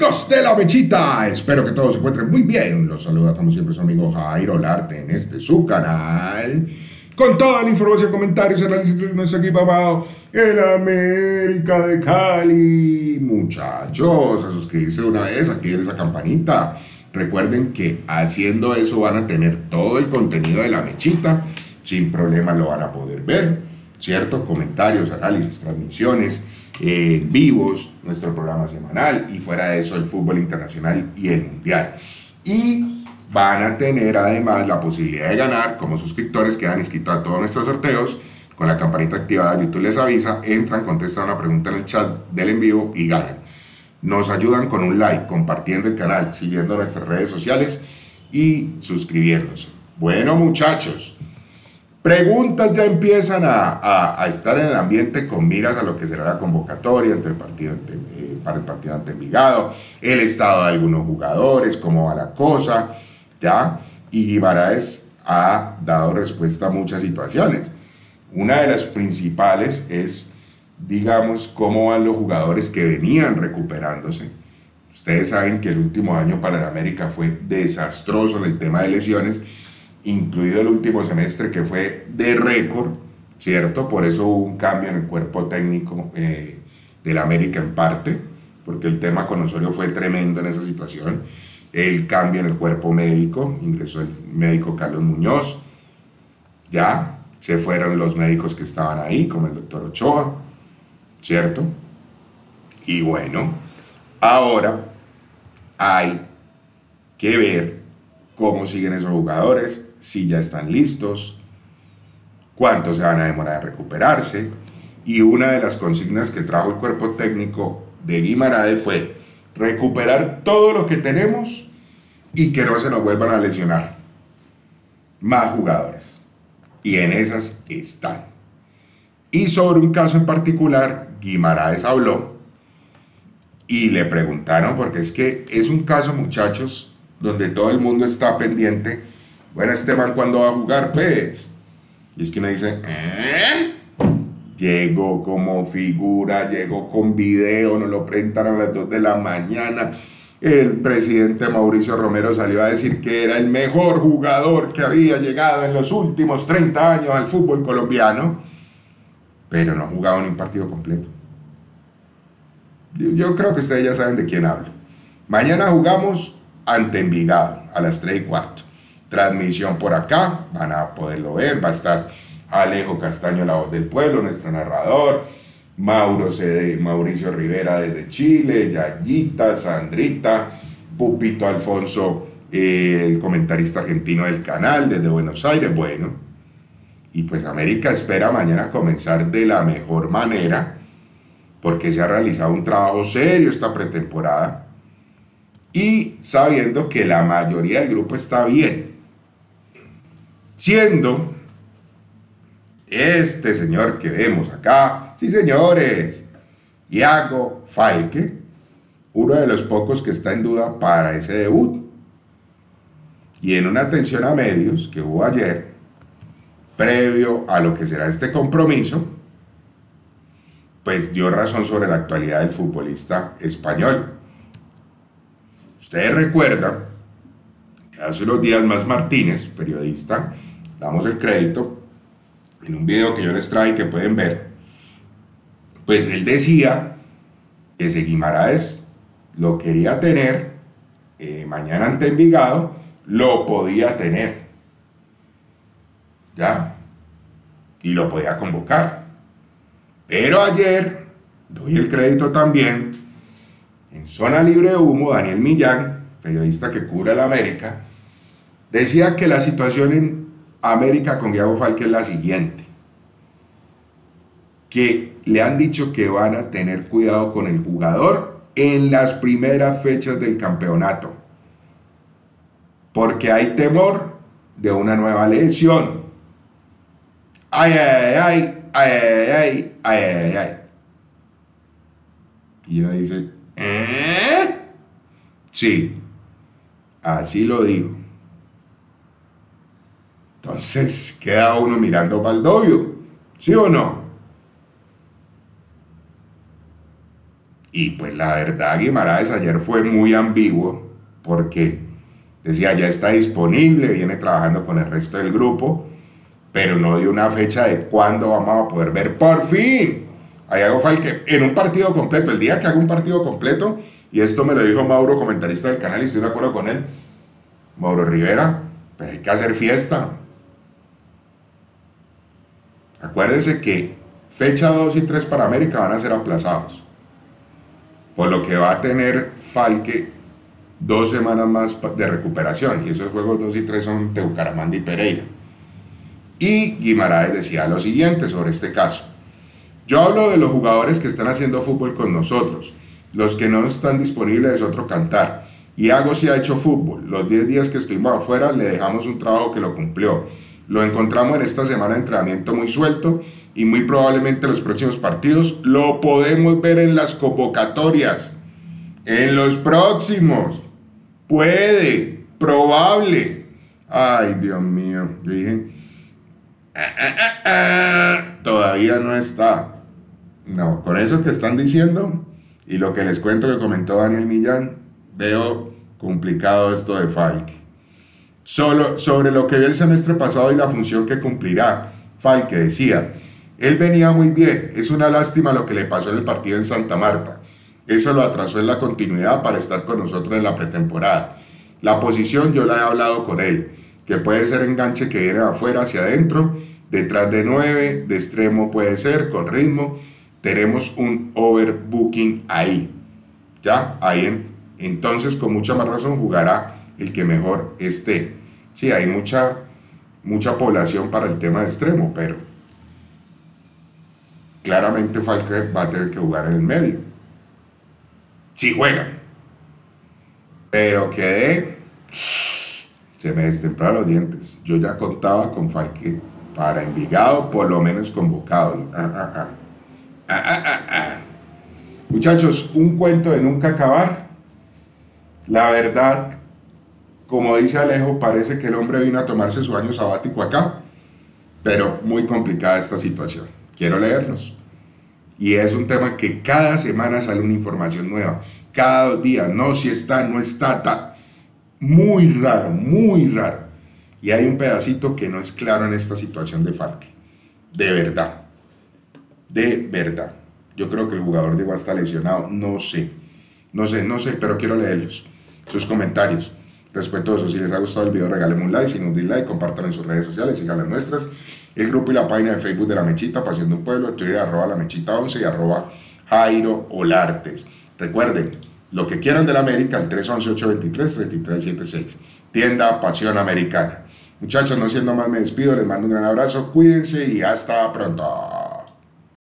Amigos de La Mechita, espero que todos se encuentren muy bien. Los saluda como siempre su amigo Jairo Larte en este su canal, con toda la información, comentarios, análisis de nuestro equipo amado, el América de Cali. Muchachos, a suscribirse de una vez, activen esa campanita. Recuerden que haciendo eso van a tener todo el contenido de La Mechita, sin problema lo van a poder ver, ¿cierto? Comentarios, análisis, transmisiones, vivos, nuestro programa semanal y fuera de eso el fútbol internacional y el mundial. Y van a tener además la posibilidad de ganar como suscriptores que han inscrito a todos nuestros sorteos. Con la campanita activada, YouTube les avisa, entran, contestan una pregunta en el chat del en vivo y ganan. Nos ayudan con un like, compartiendo el canal, siguiendo nuestras redes sociales y suscribiéndose. Bueno, muchachos, preguntas ya empiezan a estar en el ambiente con miras a lo que será la convocatoria para el partido ante Envigado, el estado de algunos jugadores, cómo va la cosa, ¿ya? Y Guimaraes ha dado respuesta a muchas situaciones. Una de las principales es, digamos, cómo van los jugadores que venían recuperándose. Ustedes saben que el último año para el América fue desastroso en el tema de lesiones, incluido el último semestre que fue de récord, ¿cierto? Por eso hubo un cambio en el cuerpo técnico del América en parte, porque el tema con Osorio fue tremendo en esa situación. El cambio en el cuerpo médico, ingresó el médico Carlos Muñoz, ya se fueron los médicos que estaban ahí, como el doctor Ochoa, ¿cierto? Y bueno, ahora hay que ver cómo siguen esos jugadores, si ya están listos, cuánto se van a demorar en recuperarse. Y una de las consignas que trajo el cuerpo técnico de Guimaraes fue recuperar todo lo que tenemos y que no se nos vuelvan a lesionar más jugadores. Y en esas están. Y sobre un caso en particular, Guimaraes habló y le preguntaron, porque es que es un caso, muchachos, donde todo el mundo está pendiente. Bueno, este man, ¿cuándo va a jugar, pues? Y es que me dice, llegó como figura, llegó con video, nos lo presentaron a las 2 de la mañana. El presidente Mauricio Romero salió a decir que era el mejor jugador que había llegado en los últimos 30 años al fútbol colombiano, pero no ha jugado ni un partido completo. Yo creo que ustedes ya saben de quién hablo. Mañana jugamos ante Envigado a las 3:15. Transmisión por acá, van a poderlo ver, va a estar Alejo Castaño, la voz del pueblo, nuestro narrador, Mauricio Rivera desde Chile, Yayita, Sandrita, Pupito Alfonso, el comentarista argentino del canal desde Buenos Aires. Bueno, y pues América espera mañana comenzar de la mejor manera, porque se ha realizado un trabajo serio esta pretemporada y sabiendo que la mayoría del grupo está bien, siendo este señor que vemos acá, sí señores, Iago Falque, uno de los pocos que está en duda para ese debut. Y en una atención a medios que hubo ayer, previo a lo que será este compromiso, pues dio razón sobre la actualidad del futbolista español. Ustedes recuerdan que hace unos días Más Martínez, periodista, damos el crédito, en un video que yo les traje que pueden ver, pues él decía que ese Guimaraes lo quería tener, mañana ante Envigado, lo podía tener, ya, y lo podía convocar. Pero ayer, doy el crédito también, en Zona Libre de Humo, Daniel Millán, periodista que cubre la América, decía que la situación en América con Iago Falque es la siguiente, que le han dicho que van a tener cuidado con el jugador en las primeras fechas del campeonato, porque hay temor de una nueva lesión. Ay, ay, ay, ay, ay, ay, ay, ay. Y uno dice, sí, así lo digo. Entonces queda uno mirando Baldovio, ¿sí o no? Y pues la verdad, Guimaraes ayer fue muy ambiguo porque decía ya está disponible, viene trabajando con el resto del grupo, pero no dio una fecha de cuándo vamos a poder ver por fin a Iago Falque en un partido completo. El día que haga un partido completo, y esto me lo dijo Mauro, comentarista del canal, y estoy de acuerdo con él, Mauro Rivera, pues hay que hacer fiesta. Acuérdense que fecha 2 y 3 para América van a ser aplazados, por lo que va a tener Falque 2 semanas más de recuperación, y esos juegos 2 y 3 son de Bucaramanga y Pereira. Y Guimaraes decía lo siguiente sobre este caso: yo hablo de los jugadores que están haciendo fútbol con nosotros, los que no están disponibles es otro cantar. Iago sí ha hecho fútbol, los 10 días que estuvimos afuera le dejamos un trabajo que lo cumplió, lo encontramos en esta semana de entrenamiento muy suelto y muy probablemente en los próximos partidos lo podemos ver en las convocatorias, en los próximos, puede, probable. Ay, Dios mío, yo dije, todavía no está. No, con eso que están diciendo y lo que les cuento que comentó Daniel Millán, veo complicado esto de Falque. Solo sobre lo que vi el semestre pasado y la función que cumplirá, Falque decía, él venía muy bien, es una lástima lo que le pasó en el partido en Santa Marta, eso lo atrasó en la continuidad para estar con nosotros en la pretemporada. La posición yo la he hablado con él, que puede ser enganche que viene de afuera hacia adentro, detrás de 9, de extremo puede ser, con ritmo, tenemos un overbooking ahí, ya, ahí entonces con mucha más razón jugará el que mejor esté. Sí, hay mucha población para el tema de extremo, pero claramente Falque va a tener que jugar en el medio. Si juega. Pero quedé, se me destemplaron los dientes. Yo ya contaba con Falque para Envigado, por lo menos convocado. Muchachos, un cuento de nunca acabar. La verdad, como dice Alejo, parece que el hombre vino a tomarse su año sabático acá, pero muy complicada esta situación. Quiero leerlos. Y es un tema que cada semana sale una información nueva. Cada 2 días, no, si está, no está, está. Muy raro, muy raro. Y hay un pedacito que no es claro en esta situación de Falque. De verdad. De verdad. Yo creo que el jugador de Iguá está lesionado. No sé, pero quiero leerlos. Sus comentarios. Respetuoso, si les ha gustado el video regálenme un like, si no un dislike, compartan en sus redes sociales, sigan las nuestras, el grupo y la página de Facebook de La Mechita, Pasión de un Pueblo, Twitter @LaMechita11 y @Jairo Olartes. Recuerden, lo que quieran del América, el 311-823-3376, tienda Pasión Americana. Muchachos, no siendo más me despido, les mando un gran abrazo, cuídense y hasta pronto.